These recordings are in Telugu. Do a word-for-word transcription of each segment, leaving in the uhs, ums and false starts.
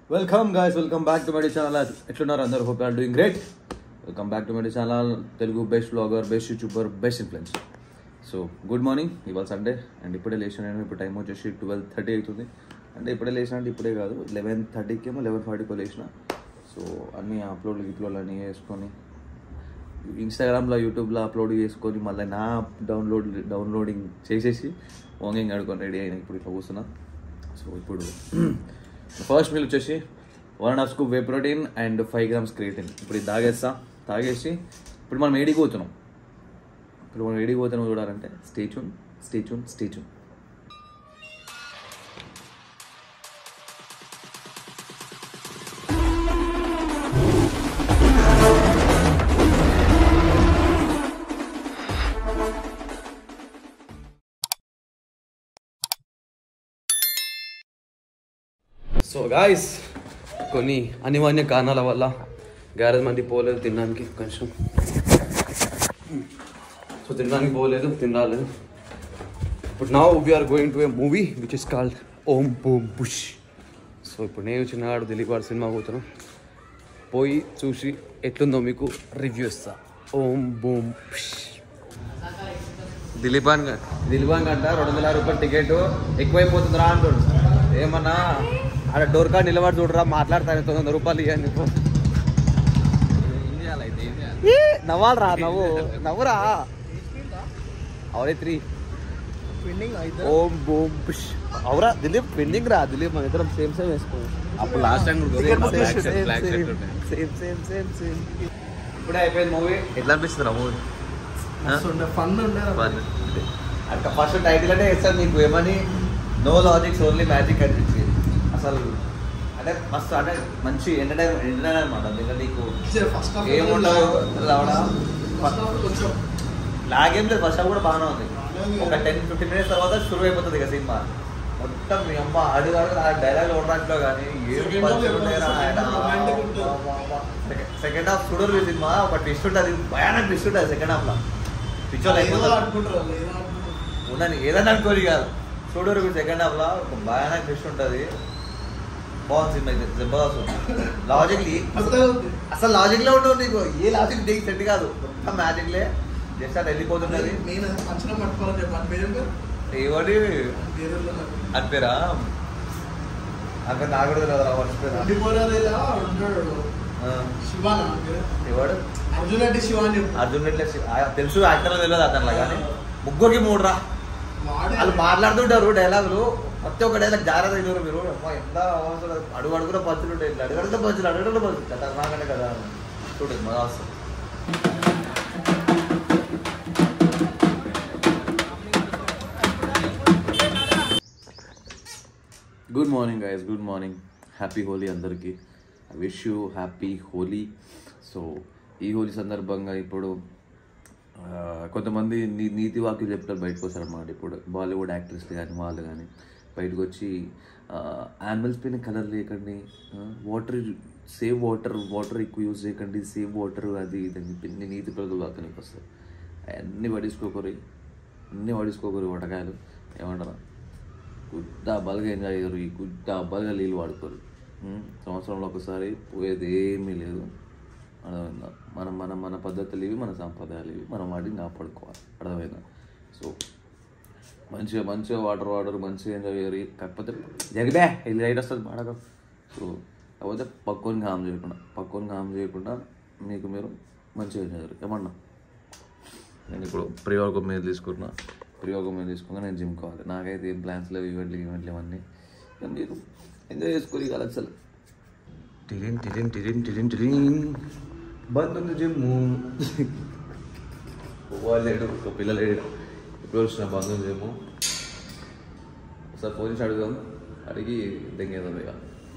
Welcome guys, welcome back to my channel. ఎట్లున్నారు అందరూ? Hope you are doing great. Welcome back to my channel, Telugu best blogger, best youtuber, best influence. So good morning, ఇవాళ సండే అండ్ ఇప్పుడే లేచాను. ఇప్పుడు టైం వచ్చేసి ట్వెల్వ్ థర్టీ అవుతుంది. అంటే ఇప్పుడే లేచిన అంటే ఇప్పుడే కాదు, లెవెన్ థర్టీకి ఏమో లెవెన్ ఫార్టీకో లేచిన. సో అన్నీ అప్లోడ్లు గిప్లోడ్లు అన్నీ వేసుకొని ఇన్స్టాగ్రామ్లో, యూట్యూబ్లో అప్లోడ్ చేసుకొని మళ్ళీ నా డౌన్లోడ్ డౌన్లోడింగ్ చేసేసి వాంగింగ్ ఆడుకొని రెడీ అయినా ఇప్పుడు ఇట్లా కూర్చున్నా. సో ఇప్పుడు ఫస్ట్ మీల్ వచ్చేసి one and half scoop whey protein and five grams creatine. ఇప్పుడు ఇది తాగేస్తా. తాగేసి ఇప్పుడు మనం ఏడికి పోతున్నాం. ఇప్పుడు మనం ఏడికి పోతున్నాం చూడాలంటే స్టేచ్యూన్ స్టేచ్యూన్ స్టేచ్యూన్. సో గాయస్, కొన్ని అనివార్య కారణాల వల్ల గ్యారేజ్ మంది పోలేదు తినడానికి. కొంచెం సో తినడానికి పోలేదు, తినరాలేదు. ఇప్పుడు now we are going to a movie which is called Om Bheem Bush. So ఇప్పుడు నేను చిన్నగాడు దిలీప్ గారు సినిమా పోతున్నాం. పోయి చూసి ఎట్లుందో మీకు రివ్యూ ఇస్తా. ఓం బూమ్ బుష్. దిలీపాన్ దిలీపాన్ గంట రెండు వందల రూపాయలు టికెట్ ఎక్కువైపోతుందిరా అంటాడు. ఏమన్నా ఆడ డోర్ కార్డ్ నిలబడి చూడరా, మాట్లాడతాను తొమ్మిది వందల రూపాయలు ఇవ్వండి. చెప్పు నవ్వాలరా, నవ్వు నవ్వురా. అవరే త్రీ ఓం బూమ్ పుష్. అవురా దిలీప్, పెండింగ్ రా దిలీప్. మన ఇద్దరం సేమ్ సేమ్ వేసుకో. అప్పుడు last time same same same same. ఇప్పుడే అయిపోయింది మూవీ. ఎట్లా అనిపిస్తుంది రా మూవీ? ఫన్ ఉండే. అక్కడ ఫస్ట్ టైటిల్ అంటే వేస్తాను నీకు ఏమని, నో లాజిక్స్ ఓన్లీ మ్యాజిక్ అనిపించింది. అసలు అంటే మస్తు అంటే మంచి ఎంటర్టైన్ ఎంటర్టైన్ అనమాట. ఇంకా నీకు ఏముండవు కొంచెం లాగేం లేదు. ఫస్ట్ హాఫ్ కూడా బాగానే ఉంది. ఒక టెన్ ఫిఫ్టీన్ మినిట్స్ తర్వాత షురు అయిపోతుంది ఇక సినిమా మొత్తం. మీ అమ్మ అడుగు అడుగు ఆ డైలాగ్ ఓడరాట్లో కానీ ఏం సెకండ్ హాఫ్ చూడరు. సినిమా ఒక ట్విస్ట్ ఉంటుంది, భయానక ట్విస్ట్ ఉంటుంది సెకండ్ హాఫ్లో. పిక్చర్ అయిపోతుంది ఉందని ఏదైనా అనుకోని కాదు. చూడరు సెకండ్ హాఫ్లో ఒక భయానక ట్విస్ట్ ఉంటుంది. బాగుంది సినిమా అయితే, జబర్దస్త్. లాజిక్ అసలు లాజిక్ లో ఉండవు నీకు. ఏ లాజిక్ నీకు సెట్ కాదు, మొత్తం మ్యాజిక్లే. జస్ట్ అది వెళ్ళిపోతున్నది. ఏవాడి అని పేరా అక్కడ నాగడు కదా మర్చిపోయినా. ఎవడు? అర్జున్ రెడ్డి శివ. అర్జున్ రెడ్డి తెలుసు, యాక్టర్ తెలియదు అతనిలా. కానీ ముగ్గురికి మూడు రా. వాళ్ళు మాట్లాడుతుంటారు డైలాగులు. ప్రతి ఒక్క డైలాగ్ జాగ్రత్త అయినారు మీరు. ఎంత అడుగు అడుగులో పంచులు ఉంటాయి. ఇట్లా అడుగుడుతో పంచులు అడుగుడులో పంచులు కదా నాకంటే కదా. చూడండి మా వస్తుంది. Good morning guys, good morning. Happy Holi అందరికీ. I wish you happy Holi. So ఈ హోలీ సందర్భంగా ఇప్పుడు కొంతమంది నీ నీతి వాక్యులు చెప్తారు, బయటకు వస్తారన్నమాట. ఇప్పుడు బాలీవుడ్ యాక్టర్స్లు కానీ వాళ్ళు కానీ బయటకు వచ్చి యానిమల్స్ పైన కలర్ లేకండి, వాటర్ సేవ్ వాటర్ వాటర్ ఎక్కువ యూజ్ చేయకండి, సేవ్ వాటర్ అది ఇదని చెప్పి నీతి ప్రజలు అతనికి వస్తాయి. అన్నీ పడేసుకోకరి అన్నీ పడేసుకోకరి వటకాయలు ఏమంటారా. గుద్దా బలగా ఎంజాయ్ చేయరు, ఈ గుద్దా బలగా నీళ్ళు వాడుకోరు. సంవత్సరంలో ఒకసారి పోయేది ఏమీ లేదు. అర్థమైందా? మనం మన మన పద్ధతులు ఇవి, మన సాంప్రదాయాలు ఇవి, మనం వాటిని కాపాడుకోవాలి. అర్థమైందా? సో మంచిగా మంచిగా వాటర్ వాడరు, మంచిగా ఎంజాయ్ చేయరు. కాకపోతే జరిగే ఇది రైట్ వస్తుంది బాగా. సో కాకపోతే పక్కోని హామ్ చేయకుండా పక్కోని హామ్ చేయకుండా మీకు మీరు మంచిగా ఎంజాయ్ చేయరు. ఏమన్నా నేను ఇప్పుడు ప్రియోగం మీద తీసుకున్నా. ప్రియోగం మీద తీసుకున్నా నేను జిమ్ కావాలి. నాకైతే ఏం ప్లాన్స్ లేవు, ఈవెంట్లు ఈవెంట్లు ఇవన్నీ. మీరు ఎంజాయ్ చేసుకోవాలి కదా. అసలు టిరిన్ టిరిన్ టిరిన్ టిరిన్ టిరిన్ బంద్ ఉంది జిమ్ము. లేడు ఒక పిల్లలు లేడు. ఇప్పుడు వచ్చిన బంద్ ఉంది జిమ్ము. ఒకసారి ఫోన్ చేసి అడుగుదాం, అడిగి దెంగేద్దాం ఇక.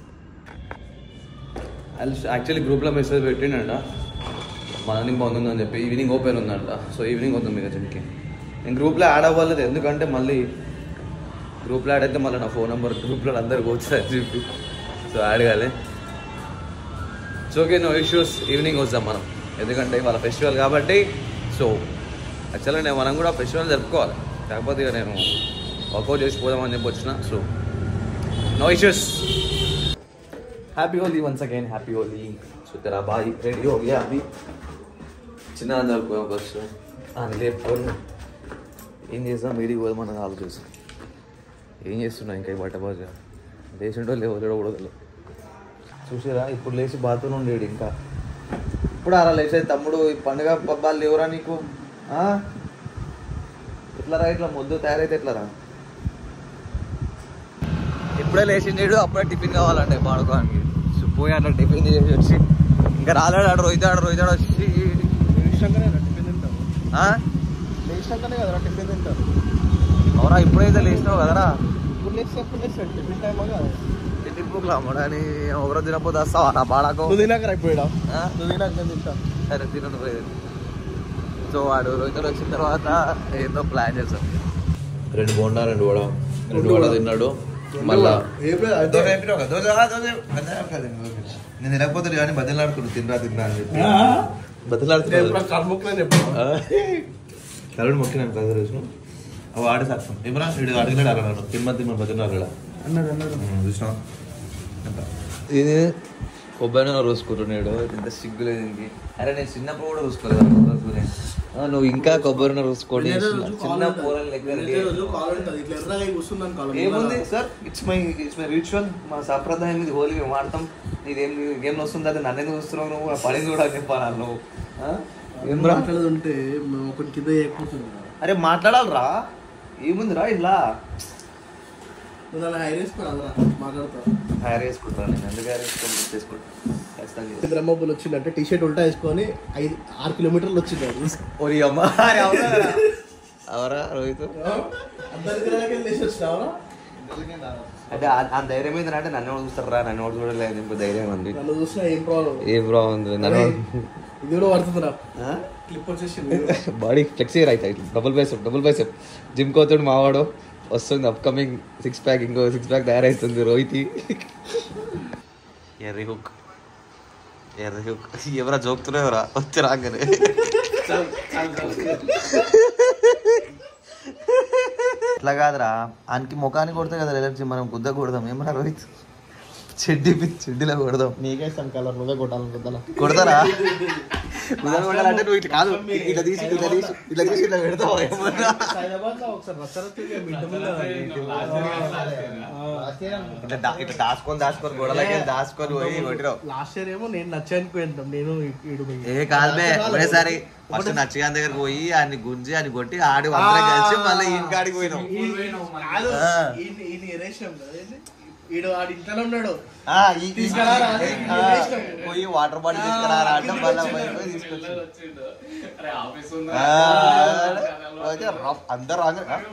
యాక్చువల్లీ గ్రూప్లో మెసేజ్ పెట్టిండంట మార్నింగ్ బంద్ ఉందని చెప్పి, ఈవినింగ్ ఓపెన్ ఉందంట. సో ఈవినింగ్ వద్దాం ఇక జిమ్కి. నేను గ్రూప్లో యాడ్ అవ్వలేదు, ఎందుకంటే మళ్ళీ గ్రూప్లో యాడ్ అయితే మళ్ళీ నా ఫోన్ నెంబర్ గ్రూప్లో అందరికి వచ్చాయని చెప్పి. సో యాడ్ కాలే. So okay, no issues. Evening వద్దాం మనం, ఎందుకంటే వాళ్ళ ఫెస్టివల్ కాబట్టి. సో యాక్చువల్గా నేను మనం కూడా ఫెస్టివల్ జరుపుకోవాలి. కాకపోతే ఇక నేను వర్కౌట్ చేసి పోదామని చెప్పి వచ్చిన. So no issues. Happy Holi once again happy Holi so तेरा भाई रेडी हो गया अभी చిన్న అందరు బస్ అని లేపుకొని ఏం చేస్తాం వీడికి పోదాం మనకు ఆలోచిస్తాం ఏం చేస్తున్నా ఇంకా బట్ట బాజా లేచిండో లేవో కూడా చూసారా ఇప్పుడు లేచి బాత్రూమ్ ఉండేడు ఇంకా ఇప్పుడు అలా లేచే తమ్ముడు ఈ పండుగ పబ్బాలు లేవురా నీకు ఎట్లా రా ఇట్లా ముద్దు తయారైతే ఎట్లా రా ఇప్పుడే లేచిండేడు అప్పుడే టిఫిన్ కావాలంటే పాడుకోవడానికి పోయి అట్లా టిఫిన్ చేసి వచ్చి ఇంకా రాలేడు ఆడు రోహితాడు రోహితాడు వచ్చి టిఫిన్ తింటావు లేచినాకనే కదరా టిఫిన్ తింటారు అవునా ఇప్పుడైతే లేచినావు కదరా ఇప్పుడు లేచి ఎప్పుడు లేచాడు టిఫిన్ టైం కాదు టిఫిన్ బుక్లా అమ్మడాని ఒకరో తినకపోతే వస్తావా నా బాడాకు నువ్వు తినాక అయిపోయాడా నువ్వు తినాక నేను తింటాను సరే తినను పోయేది సో వాడు రోహితాడు వచ్చిన తర్వాత ఏదో ప్లాన్ చేస్తాం రెండు బోండా రెండు వడ రెండు వడ తిన్నాడు మళ్ళా నేను తినకపోతే కానీ బదిలాడుకున్నాడు తిన్నా తిన్నా అని చెప్పి బదిలాడుతున్నాడు కరుడు మొక్కినాను కదా రోజు అవి ఆడే సాక్ష్యం ఏమరా వీడు అడిగినాడు అన్నాడు తిమ్మ తిమ్మ బదిలాడు చూసినా ఇది కొబ్బరి రోసుకుంటున్నాడు ఇంత సిగ్గులేదు ఇంక అరే నేను చిన్నప్పుడు కూడా రోసుకోలేదు నువ్వు ఇంకా కొబ్బరి రోసుకోండి చిన్న పూరలు ఏముంది sir it's my it's my ritual మా సాంప్రదాయం ఇది హోలీ మేము ఆడతాం నీదేం గేమ్ వస్తుంది అది నన్ను ఎందుకు వస్తున్నావు నువ్వు పని కూడా చెప్పాలి నువ్వు ఏం మాట్లాడుతుంటే ఒకటి కింద అయిపోతుంది అరే మాట్లాడాలరా ఏముందిరా ఇలా హైర్ వేసుకుంటాను నేను ఎందుకు హైర్ వేసుకుంటా చేసుకుంటాను బ్రహ్మపుల్ వచ్చిందంటే టీ షర్ట్ ఉల్టా వేసుకొని ఐదు ఆరు కిలోమీటర్లు వచ్చింది ఓరి అమ్మ అవరా రోహిత్ అంటే ఆ ధైర్యం ఏంటంటే నన్ను ఎవరు చూస్తారా నన్ను ఎవరు చూడలేదు ఇంకో ధైర్యం ఉంది నన్ను చూసినా ఏం ప్రాబ్లం ఏం ప్రాబ్లం ఉంది నన్ను ఇది కూడా పడుతుందిరా క్లిప్ వచ్చేసి బాడీ ఫ్లెక్సీ రైట్ అయితే double bicep double bicep gym కోతాడు మావాడు వస్తుంది అప్కమింగ్ సిక్స్ ప్యాక్ ఇంకో సిక్స్ ప్యాక్ తయారవుతుంది రోహితి ఎర్రి హుక్ ఎర్రి హుక్ ఎవరా జోక్తున్నావురా వచ్చి రాగానే ఇట్లా కాదురా ఆయనకి ముఖానికి కొడితే కదా ఎలర్జీ మనం గుద్ద కొడదాం ఏమన్నా రోహిత్ చెడ్డి చెడ్డీలో కొడదాం నీకే ఇస్తాం కలర్ నువ్వే కొట్టాలని గుద్దలా కొడతారా గుద్దలు కొట్టాలంటే నువ్వు ఇట్లా కాదు ఇట్లా తీసి ఇట్లా తీసి ఇట్లా తీసి ఇట్లా పెడతావు ఇట్లా దాచుకొని దాచుకొని గొడవలకి దాచుకొని పోయి కొట్టిరావు లాస్ట్ ఇయర్ ఏమో నేను నచ్చాను నేను ఏ కాదులే ఒకటేసారి ఫస్ట్ నచ్చగాని దగ్గరకు పోయి ఆయన గుంజి ఆయన కొట్టి ఆడి అందరం కలిసి మళ్ళీ ఈ కాడికి పోయినాం వీడు ఆడి ఇంట్లో ఉన్నాడు పోయి వాటర్ బాటిల్ తీసుకురా అంటే మళ్ళీ తీసుకొచ్చి అందరూ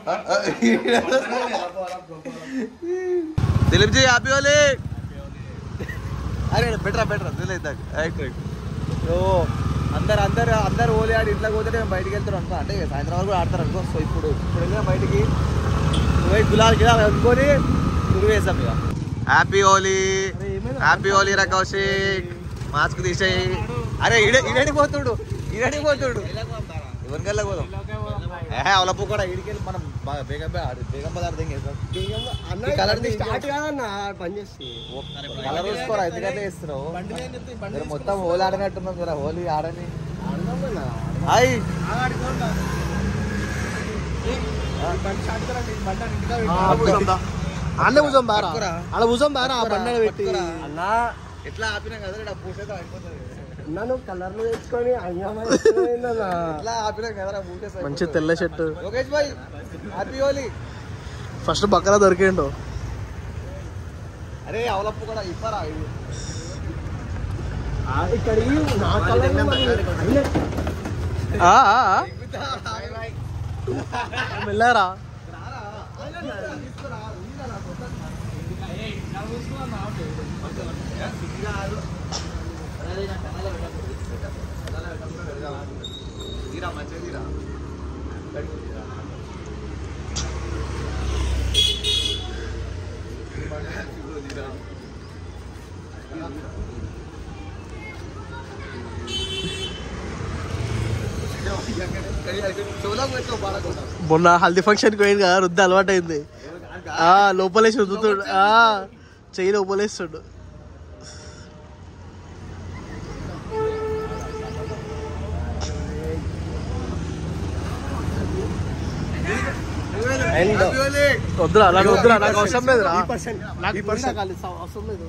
దిలీప్ జీ హ్యాపీ హోలీ అరే బెటరా బెటరా దిలీప్ ఓ అందరు అందరు అందరు హోలీ ఆడి ఇంట్లోకి పోతే మేము బయటికి వెళ్తారు అనుకో అంటే సాయంత్రం వరకు కూడా ఆడతారు అనుకో సో ఇప్పుడు ఇప్పుడు వెళ్ళినా బయటికి గులాల్ గిలాల్ అనుకొని వేసాం ఇక హ్యాపీ హోలీ హ్యాపీ హోలీ రా కౌశిక్ మాస్క్ తీసేయి అరే ఇడ ఇడని పోతుడు ఇడని పోతుడు ఎవరికెళ్ళ పోదాం ఏ అవలపు కూడా ఇడికెళ్ళి మనం బేగం బేగం పదార్థం చేస్తాం కలర్ పని చేసి కలర్ వేసుకోరా ఎందుకంటే వేస్తున్నావు మొత్తం హోలీ ఆడనట్టున్నాం కదా హోలీ ఆడని హాయ్ అన్న భుజం బారా అలా భుజం బారా ఆ బండ పెట్టి అన్న ఎట్లా ఆపినా కదా పూసేతో అయిపోతుంది నన్ను కలర్లు తెచ్చుకొని ఎట్లా ఆపినా కదా మంచి తెల్ల షర్ట్ లోకేష్ భాయ్ హ్యాపీ హోలీ ఫస్ట్ బక్కరా దొరికిండు అరే అవలప్పు కూడా ఇవ్వరా ఇక్కడ వెళ్ళారా తీరా మంచిగా తీరా మొన్న హల్దీ ఫంక్షన్కి పోయింది కదా రుద్ద అలవాటు అయింది లోపలేసి రుద్దుతుడు చెయ్యి లోపలేస్తుడు వద్దురా నాకు వద్దురా నాకు అవసరం లేదురా అవసరం లేదు.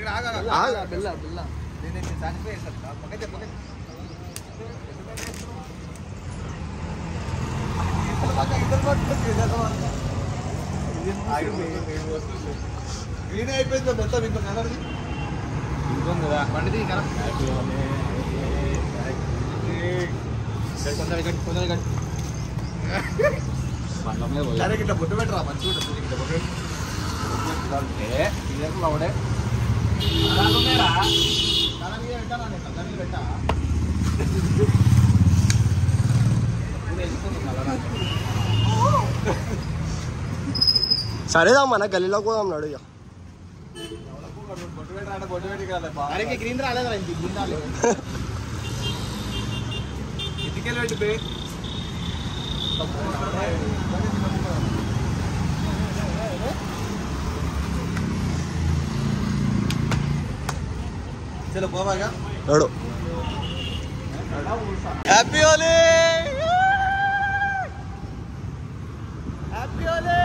అయిపోయింది మొత్తం ఇంకో కలర్ పండిది ఇట్లా బొట్టు పెట్టరా మంచిగా లవడే పెట్టా సరేదా మన గల్లీలో కూడా ఉన్నాడు ఇక గ్రీన్ రాలేదా ఇటుకెళ్ళి పెట్టి చలో పోవాగా నడు. హ్యాపీ హోలీ హ్యాపీ హోలీ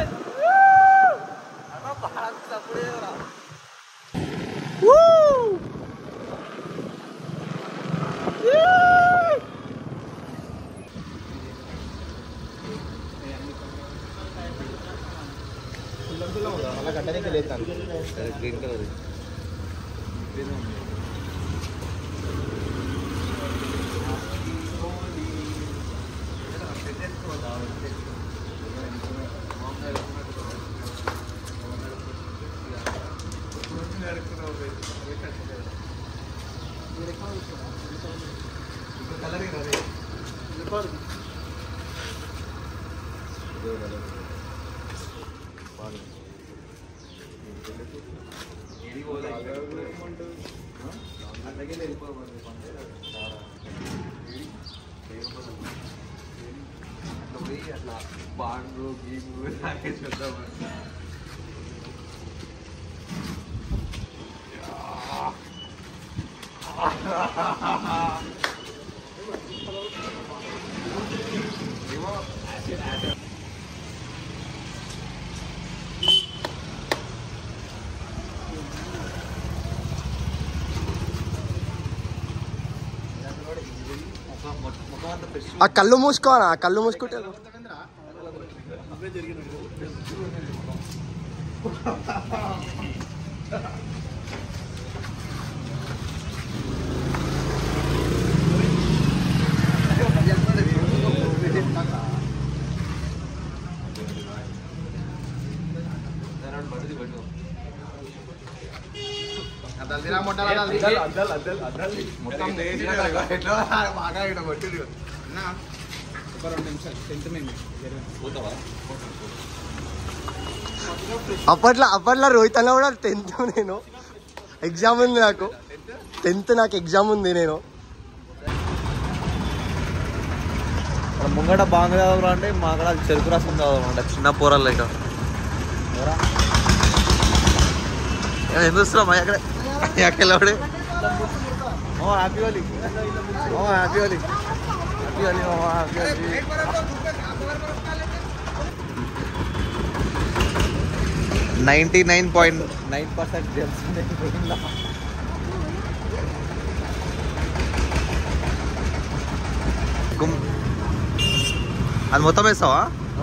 గడ్డనికి లేదు గ్రీన్ కలర్ అట్లా బాంగు గీంగు నాకే చూద్దాం ఆ కళ్ళు మూసుకోనా ఆ కళ్ళు మూసుకుంటే అప్పట్లో అప్పట్లో రోహిత్ అన్న కూడా టెన్త్ నేను ఎగ్జామ్ ఉంది నాకు టెన్త్ నాకు ఎగ్జామ్ ఉంది నేను ముంగట బాగా చదవరా అంటే మా అక్కడ చెరుకు రసం చదవమంట చిన్న పోరాలు ఇక ఎందుకు వస్తున్నాం మా అక్కడ ఎక్కడే ఓ హ్యాపీ హోలీ ఓ హ్యాపీ హోలీ హ్యాపీ హోలీ ఓ happy Holi ninety nine point nine percent తెలుస్తుంది అది మొత్తం వేస్తావా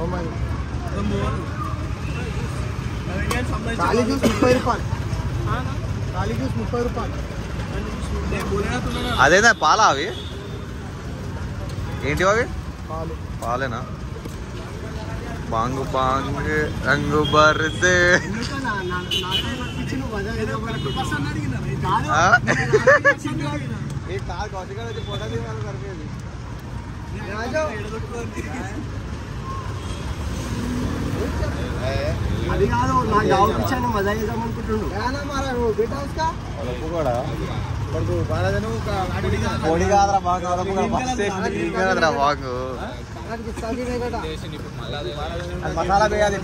అదేనా పాలా అవి ఏంటి అవి పాలేనా బాంగు బాంగ్ రంగు బర్దే అది కాదు నాకు కావచ్చాను మజా చేద్దాం అనుకుంటుండు పొడి కాదురా బాగు కాదురా బాగు మసాలా వేయాలి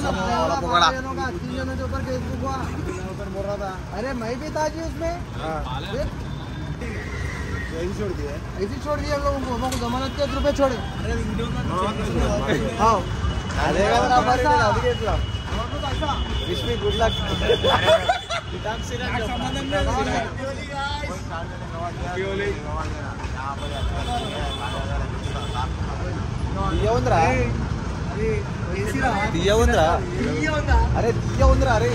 अरे मैं भी था जी उसमें ऐसे छोड़ दिया ऐसे छोड़ दिया हम लोगों को जमानत के रुपए छोड़े हाँ అదే కదా మరి నేను అందుకే ఇట్లా విష్ మీ గుడ్ లక్ తీయ ఉందిరా తీయ ఉందిరా అరే తీయ ఉందిరా అరే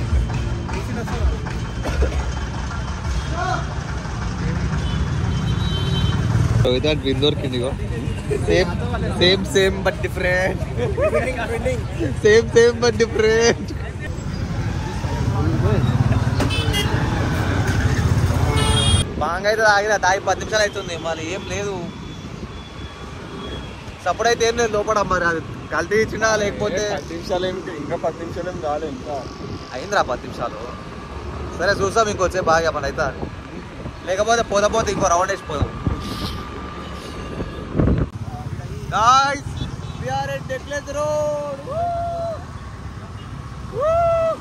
రోహిత్ విన్ దొరికింది same same same but different same same but different బాగా అయితే తాగిన తాగి పది నిమిషాలు అవుతుంది మళ్ళీ ఏం లేదు సపోర్ట్ అయితే ఏం లేదు లోపల మరి అది కల్తీ ఇచ్చినా లేకపోతే పది నిమిషాలు ఏం ఇంకా పది నిమిషాలు ఏం కాలేదు ఇంకా అయిందిరా పది నిమిషాలు సరే చూసాం ఇంకొచ్చే బాగా మన అయితే లేకపోతే పోదా పోతే ఇంకో రౌండ్ వేసిపోదాం Guys, we are at Necklace Road. Woo! Woo!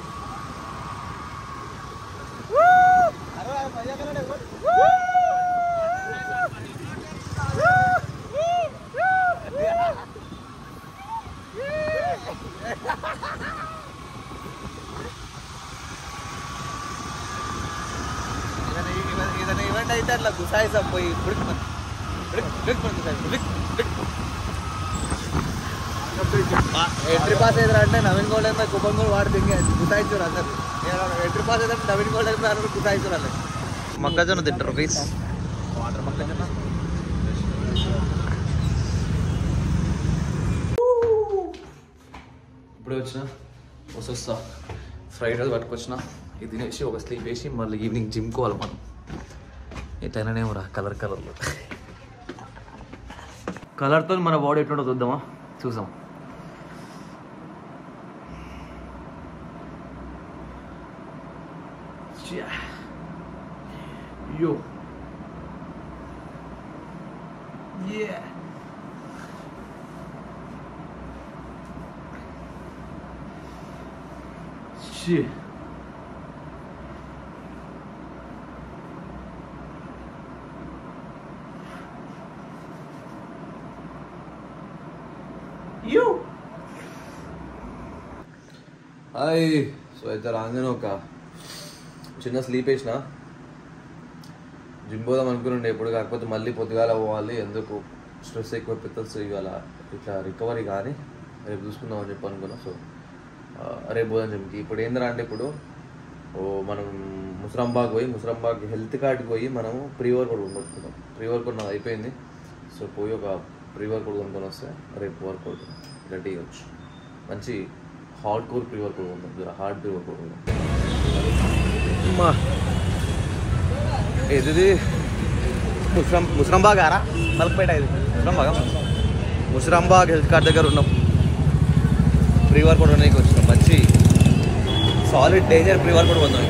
Woo! Arre mजा कर रहे हो. Woo! इधर इवेंट అయితే అట్లా గుసాయిసం పోయి brick brick brick brick brick entry pass అయితే అంటే నవీన్ గౌడ్ అయితే కుప్పం గోల్డ్ వాడు దింగి గుసాయించారు అందరు ఎంట్రీ పాస్ అయితే నవీన్ గౌడ్ అయితే అందరూ గుసాయించారు అలా మొక్కజొన్న తింటారు ప్లీజ్ వాటర్ మొక్కజొన్న ఇప్పుడే వచ్చిన వస్తా ఫ్రైడ్ రైస్ పట్టుకొచ్చిన ఇది తినేసి ఒక స్లీప్ వేసి మళ్ళీ ఈవినింగ్ జిమ్ కోవాలి మనం ఎట్లయినానే రా కలర్ కలర్లో కలర్తో మన బాడీ ఎట్లుంటో చూద్దామా చూసాం Yo. Yeah. Shit. You. Hi so అయితే రాగానే ఒక చిన్న స్లీప్ వేసిన జిమ్ పోదాం అనుకున్నాండి ఎప్పుడు కాకపోతే మళ్ళీ పొద్దుగాల పోవాలి ఎందుకు స్ట్రెస్ ఎక్కువ పెద్దలు ఇవాళ ఇట్లా రికవరీ కానీ రేపు చూసుకుందాం అని చెప్పి అనుకున్నా సో రేపు పోదాం జిమ్కి ఇప్పుడు ఏందిరా అంటే ఇప్పుడు ఓ మనం ముసరాంబాగ్ పోయి ముసరాంబాగ్ హెల్త్ కార్డ్కి పోయి మనము ప్రీ వర్కౌట్ కొనుక్కుంటాం ప్రీ వర్కౌట్ నాకు అయిపోయింది సో పోయి ఒక ప్రీ వర్కౌట్ కొనుక్కొని వస్తే రేపు వర్కౌట్ రెడీ అవ్వచ్చు మంచి హార్డ్ కోర్ ప్రీ వర్కౌట్ ఉంటుంది హార్డ్ ప్రీ వర్కౌట్ ఉంటుంది ఇది ముస్రాం ముస్రాంబాగ్ ఆరా మలక్పేట ఇది ముస్రాంబాగ్ ముస్రాంబాగ్ హెల్త్ కార్డ్ దగ్గర ఉన్నాం ప్రీ వర్కౌట్ అనేది వచ్చినాం మంచి సాలిడ్ డేంజర్ ప్రీ వర్కౌట్ పొందాం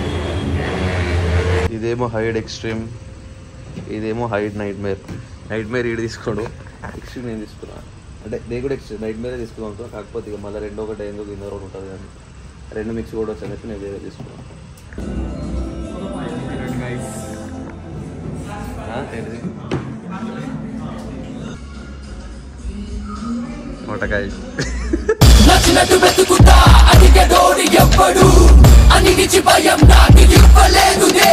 ఇదేమో హైడ్ ఎక్స్ట్రీమ్ ఇదేమో Hyde nightmare nightmare ఈడు తీసుకోడు ఎక్స్ట్రీమ్ నేను తీసుకున్నాను అంటే నేను కూడా ఎక్స్ట్రీమ్ నైట్ మేరే తీసుకున్నాను అనుకో కాకపోతే ఇక మళ్ళీ రెండో ఒకటి ఎందుకు ఇందో ఒకటి ఉంటుంది కానీ రెండు మిక్స్ కూడా వచ్చి చెప్పి నేను వేరే తీసుకున్నాను మొట్టకాయ నచ్చినట్టు వెతుకుతా అడిగే డోరి ఎవ్వడు అన్నిటిచి భయం నాకు ఇవ్వలేదు.